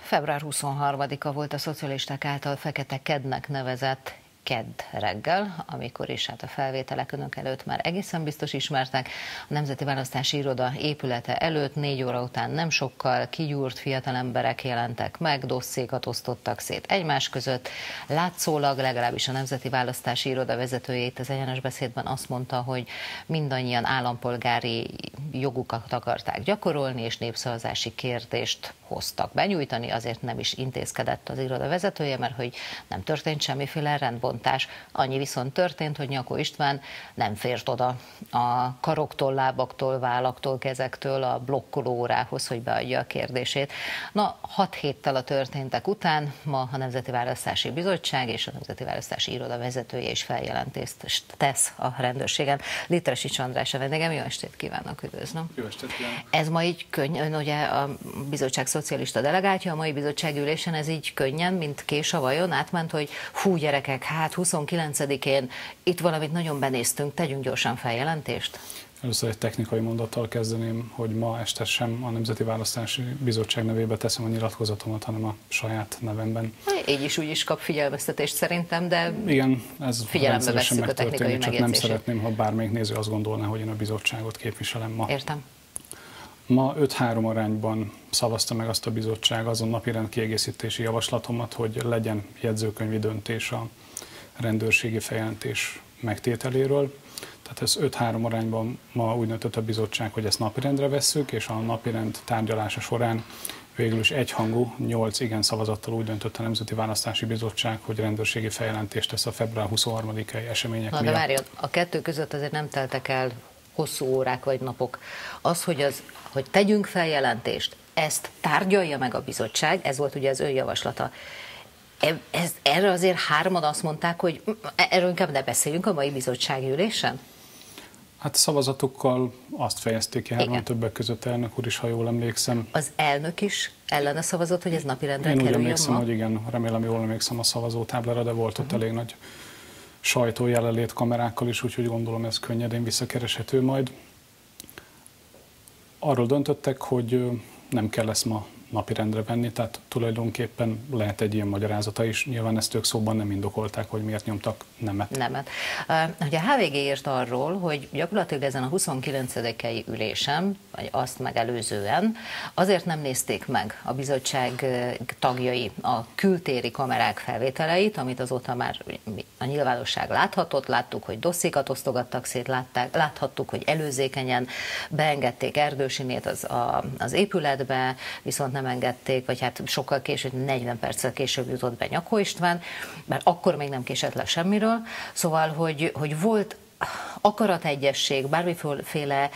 Február 23-a volt a szocialisták által Fekete Kednek nevezett kedd reggel, amikor is a felvételek önök előtt már egészen biztos ismertek. A Nemzeti Választási Iroda épülete előtt 4 óra után nem sokkal kigyúrt fiatal emberek jelentek meg, dosszékat osztottak szét egymás között. Látszólag legalábbis a Nemzeti Választási Iroda vezetője itt az egyenes beszédben azt mondta, hogy mindannyian állampolgári jogukat akarták gyakorolni, és népszavazási kérdést hoztak benyújtani, azért nem is intézkedett az iroda vezetője, mert hogy nem történt semmiféle rendbontás. Annyi viszont történt, hogy Nyakó István nem fért oda a karoktól, lábaktól, vállaktól, kezektől a blokkoló órához, hogy beadja a kérdését. Na, 6 héttel a történtek után ma a Nemzeti Választási Bizottság és a Nemzeti Választási Iroda vezetője is feljelentést tesz a rendőrségen. Litresits András a vendégem, jó estét kívánok, üdvözlöm. Jó estét kívánok. Ez ma így ön ugye a bizottság szocialista delegáltja, a mai bizottságülésen ez így könnyen, mint kés a vajon, átment, hogy hú gyerekek, hát 29-én itt valamit nagyon benéztünk, tegyünk gyorsan feljelentést? Először egy technikai mondattal kezdeném, hogy ma este sem a Nemzeti Választási Bizottság nevébe teszem a nyilatkozatomat, hanem a saját nevemben. Így is úgy is kap figyelmeztetést szerintem, de igen, ez figyelembe vesszük a technikai csak nem szeretném, ha bármelyik néző azt gondolná, hogy én a bizottságot képviselem ma. Értem. Ma 5-3 arányban szavazta meg azt a bizottság azon napirend kiegészítési javaslatomat, hogy legyen jegyzőkönyvi döntés a rendőrségi feljelentés megtételéről. Tehát ez 5-3 arányban ma úgy döntött a bizottság, hogy ezt napirendre vesszük, és a napirend tárgyalása során végül is egyhangú 8 igen szavazattal úgy döntött a Nemzeti Választási Bizottság, hogy rendőrségi feljelentést tesz a február 23-ai események miatt. De várjon, a kettő között azért nem teltek el hosszú órák vagy napok. Az, hogy tegyünk feljelentést, ezt tárgyalja meg a bizottság, ez volt ugye az ön javaslata. Erre azért hárman azt mondták, hogy erről inkább ne beszéljünk a mai bizottsági ülésen? Hát szavazatokkal azt fejezték ki hárman, többek között elnök úr is, ha jól emlékszem. Az elnök is ellene szavazott, hogy ez napirendre kerüljön ma? Én úgy emlékszem, hogy igen, remélem jól emlékszem a szavazótáblára, de volt ott elég nagy sajtójelenlét kamerákkal is, úgyhogy gondolom ez könnyedén visszakereshető majd. Arról döntöttek, hogy nem kell ezt ma napirendre venni, tehát tulajdonképpen lehet egy ilyen magyarázata is. Nyilván ezt ők szóban nem indokolták, hogy miért nyomtak nemet. Ugye a HVG írt arról, hogy gyakorlatilag ezen a 29-i ülésen, vagy azt megelőzően azért nem nézték meg a bizottság tagjai a kültéri kamerák felvételeit, amit azóta már a nyilvánosság láthatott. Láttuk, hogy dossziékat osztogattak szét, láthattuk, hogy előzékenyen beengedték Erdősinét az épületbe, viszont nem engedték, vagy hát sokkal később, 40 perccel később jutott be Nyakó István, mert akkor még nem késett le semmiről. Szóval, hogy volt akarategyesség, bármiféle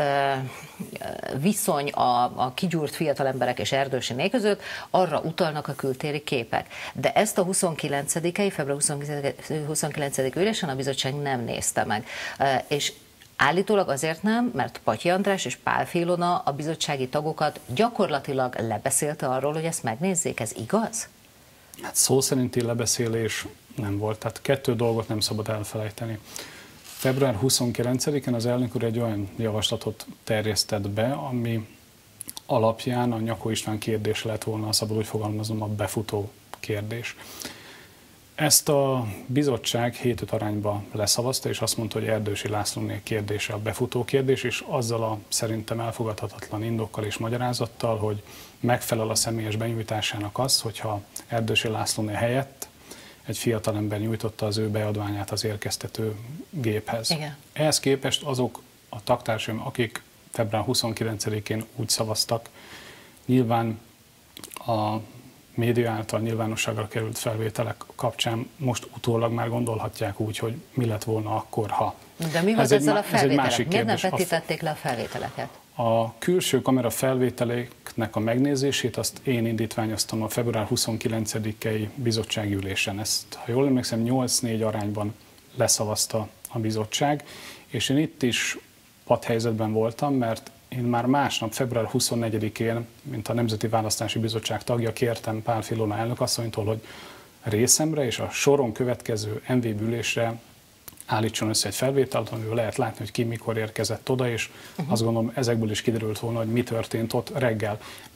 viszony a kigyúrt fiatalemberek és Erdősiné között, arra utalnak a kültéri képek. De ezt a 29-i, február 29. ülésen a bizottság nem nézte meg. És állítólag azért nem, mert Patyi András és Pál Ilona a bizottsági tagokat gyakorlatilag lebeszélte arról, hogy ezt megnézzék. Ez igaz? Hát szó szerinti lebeszélés nem volt, tehát 2 dolgot nem szabad elfelejteni. Február 29-én az elnök úr egy olyan javaslatot terjesztett be, ami alapján a Nyakó István kérdés lett volna, szabad úgy fogalmazom, a befutó kérdés. Ezt a bizottság 7-5 arányba leszavazta, és azt mondta, hogy Erdősi Lászlóné kérdése a befutó kérdés, és azzal a szerintem elfogadhatatlan indokkal és magyarázattal, hogy megfelel a személyes benyújtásának az, hogyha Erdősi Lászlóné helyett egy fiatalember nyújtotta az ő beadványát az érkeztető géphez. Igen. Ehhez képest azok a taktársaim, akik február 29-én úgy szavaztak, nyilván a média által nyilvánosságra került felvételek kapcsán most utólag már gondolhatják úgy, hogy mi lett volna akkor, ha. De mi volt ezzel a felvételek? Miért nem kérdés. vetítették le a felvételeket? A külső kamera felvételeknek a megnézését azt én indítványoztam a február 29-i bizottsági ülésen. Ezt, ha jól emlékszem, 8-4 arányban leszavazta a bizottság, és én itt is padhelyzetben voltam, mert én már másnap, február 24-én, mint a Nemzeti Választási Bizottság tagja, kértem Pál Ilona elnökasszonytól, hogy részemre és a soron következő MV ülésre állítson össze egy felvételt, amivel lehet látni, hogy ki mikor érkezett oda, és azt gondolom ezekből is kiderült volna, hogy mi történt ott reggel. Na,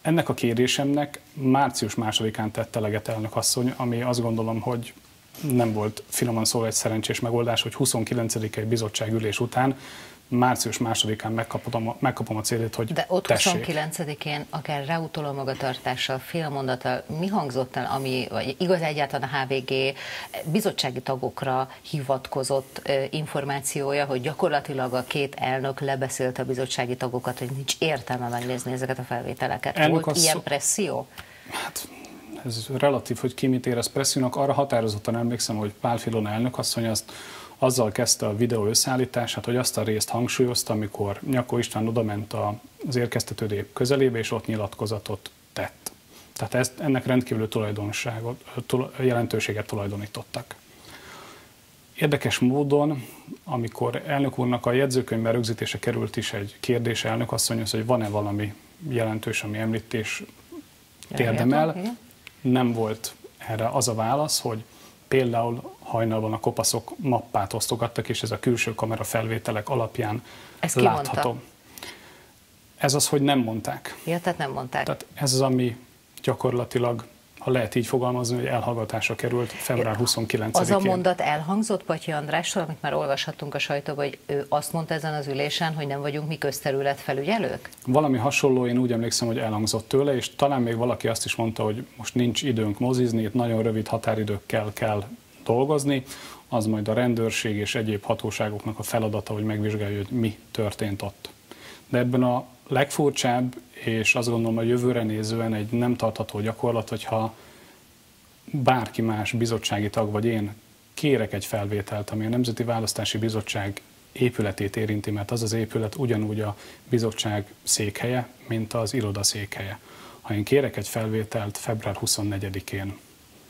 Ennek a kérésemnek március 2-án tett eleget elnökasszony, ami azt gondolom, hogy nem volt finoman szólva egy szerencsés megoldás, hogy 29-i bizottságülés után március 2-án megkapom a célét, hogy de ott tessék. 29-én akár ráutoló magatartással, fél mondattal, mi hangzott el, vagy igaz egyáltalán a HVG bizottsági tagokra hivatkozott információja, hogy gyakorlatilag a két elnök lebeszélte a bizottsági tagokat, hogy nincs értelme megnézni ezeket a felvételeket. Volt ilyen presszió? Hát, ez relatív, hogy ki mit érez pressziónak. Arra határozottan emlékszem, hogy Pál Filona elnökasszony azzal kezdte a videó összeállítását, hogy azt a részt hangsúlyozta, amikor Nyakó István odament az érkeztetődő közelébe, és ott nyilatkozatot tett. Tehát ennek rendkívül jelentőséget tulajdonítottak. Érdekes módon, amikor elnök úrnak a jegyzőkönyvben rögzítése került is egy kérdés elnökasszonyhoz, hogy van-e valami jelentős, ami említés érdemel, nem volt erre az a válasz, hogy például hajnalban a kopaszok mappát osztogattak, és ez a külső kamera felvételek alapján látható. Mondta? Ez az, hogy nem mondták. Ja, tehát nem mondták. Tehát ez az, ami gyakorlatilag, ha lehet így fogalmazni, hogy elhallgatásra került február 29-én. Az a mondat elhangzott Patyi Andrástól, amit már olvashattunk a sajtóban, hogy ő azt mondta ezen az ülésen, hogy nem vagyunk mi közterület felügyelők? Valami hasonló, én úgy emlékszem, hogy elhangzott tőle, és talán még valaki azt is mondta, hogy most nincs időnk mozizni, itt nagyon rövid határidőkkel kell dolgozni, az majd a rendőrség és egyéb hatóságoknak a feladata, hogy megvizsgálja, hogy mi történt ott. De ebben a legfurcsább, és azt gondolom, a jövőre nézően egy nem tartható gyakorlat, hogyha bárki más bizottsági tag, vagy én kérek egy felvételt, ami a Nemzeti Választási Bizottság épületét érinti, mert az az épület ugyanúgy a bizottság székhelye, mint az iroda székhelye. Ha én kérek egy felvételt február 24-én,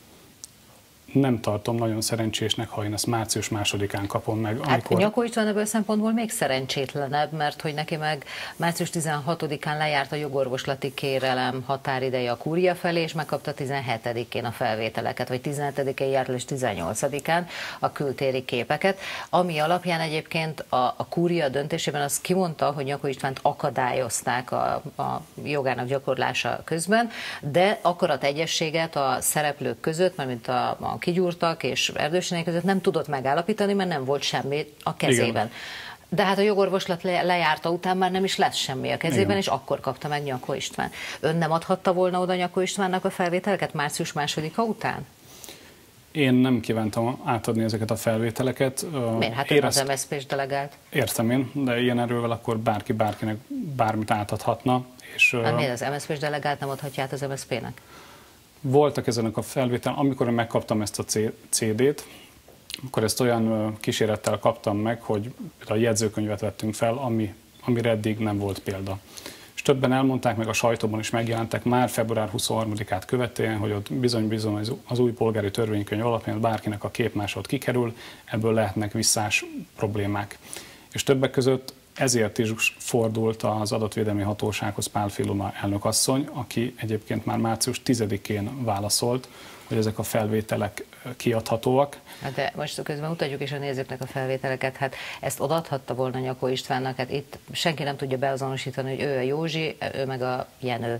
nem tartom nagyon szerencsésnek, ha én ezt március 2-án kapom meg. Amikor... Hát Nyakó István ebből szempontból még szerencsétlenebb, mert hogy neki meg március 16-án lejárt a jogorvoslati kérelem határideje a kúria felé, és megkapta 17-én a felvételeket, vagy 17-én járt és 18-án a kültéri képeket, ami alapján egyébként a kúria döntésében azt kimondta, hogy Nyakó Istvánt akadályozták a jogának gyakorlása közben, de akarategyességet a szereplők között, mert mint a kigyúrtak és Erdősénék között nem tudott megállapítani, mert nem volt semmi a kezében. Igen. De hát a jogorvoslat lejárta után már nem is lesz semmi a kezében, igen. És akkor kapta meg Nyakó István. Ön nem adhatta volna oda Nyakó Istvánnak a felvételeket március 2-a után? Én nem kívántam átadni ezeket a felvételeket. Miért? Hát ön az MSZP-s delegált. Értem én, de ilyen erővel akkor bárki bárkinek bármit átadhatna. És, hát miért az MSZP-s delegált nem adhatja át az MSZP-nek? Voltak ezenek a felvételen, amikor én megkaptam ezt a CD-t, akkor ezt olyan kísérettel kaptam meg, hogy a jegyzőkönyvet vettünk fel, amire eddig nem volt példa. És többen elmondták, meg a sajtóban is megjelentek már február 23-át követően, hogy ott bizony az új polgári törvénykönyv alapján bárkinek a képmásod kikerül, ebből lehetnek visszás problémák. És többek között ezért is fordult az adatvédelmi hatósághoz Pál Filona elnökasszony, aki egyébként már március 10-én válaszolt, hogy ezek a felvételek kiadhatóak. De most közben mutatjuk is a nézőknek a felvételeket, hát ezt odaadhatta volna Nyakó Istvánnak, hát itt senki nem tudja beazonosítani, hogy ő a Józsi, ő meg a Jenő.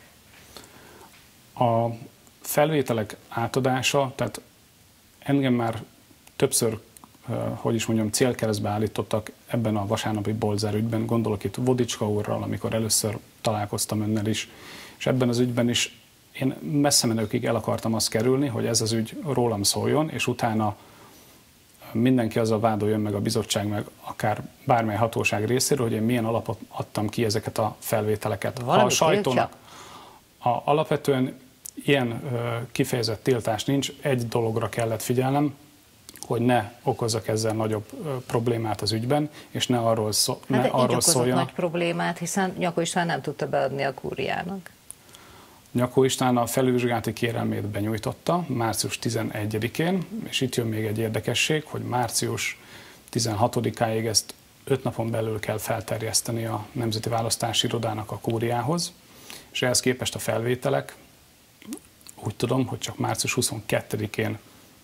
A felvételek átadása, tehát engem már többször célkeresztbe állítottak ebben a vasárnapi Bolzár ügyben, gondolok itt Vodicska úrral, amikor először találkoztam önnel is, és ebben az ügyben is én messze menőkig el akartam azt kerülni, hogy ez az ügy rólam szóljon, és utána mindenki azzal vádoljon meg a bizottság, meg akár bármely hatóság részéről, hogy én milyen alapot adtam ki ezeket a felvételeket. Ha a sajtónak alapvetően ilyen kifejezett tiltás nincs, egy dologra kellett figyelnem, hogy ne okozzak ezzel nagyobb problémát az ügyben, és ne arról szóljon. Nagy problémát, hiszen Nyakó István nem tudta beadni a kúriának. Nyakó István a felülvizsgálati kérelmét benyújtotta március 11-én, és itt jön még egy érdekesség, hogy március 16-áig ezt 5 napon belül kell felterjeszteni a Nemzeti Választási Irodának a kúriához, és ehhez képest a felvételek úgy tudom, hogy csak március 22-én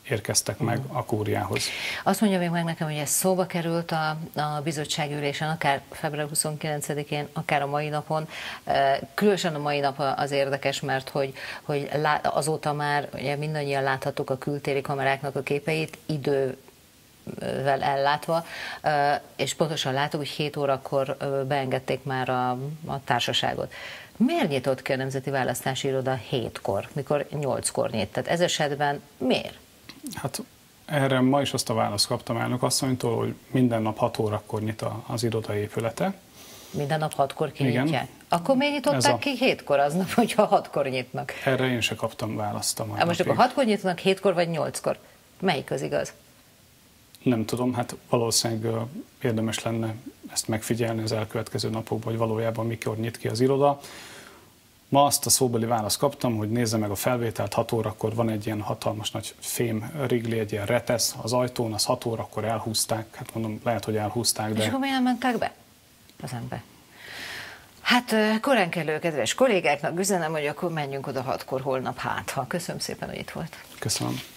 érkeztek meg a kúriához. Azt mondja még meg nekem, hogy ez szóba került a bizottságülésen, akár február 29-én, akár a mai napon. Különösen a mai nap az érdekes, mert hogy azóta már ugye mindannyian láthattuk a kültéri kameráknak a képeit, idővel ellátva, és pontosan látok, hogy 7 órakor beengedték már a társaságot. Miért nyitott ki a Nemzeti Választási Iroda 7-kor, mikor 8-kor nyit? Tehát ez esetben miért? Hát erre ma is azt a választ kaptam elnök asszonytól, hogy minden nap 6 órakor nyit az iroda épülete. Minden nap 6-kor kinyitják? Igen. Akkor miért nyitották ki 7-kor aznap, hogyha 6-kor nyitnak? Erre én se kaptam választ a mai Most napig. akkor 6-kor nyitnak, 7-kor vagy 8-kor? Melyik az igaz? Nem tudom, hát valószínűleg érdemes lenne ezt megfigyelni az elkövetkező napokban, hogy valójában mikor nyit ki az iroda. Ma azt a szóbeli választ kaptam, hogy nézze meg a felvételt, 6 órakor van egy ilyen hatalmas nagy fém rigli, egy ilyen retesz az ajtón, az 6 órakor elhúzták, hát mondom, lehet, hogy elhúzták, de... És akkor miért mentek be az ember? Hát korán kellő, kedves kollégáknak üzenem, hogy akkor menjünk oda 6-kor holnap, hát ha. Köszönöm szépen, hogy itt volt. Köszönöm.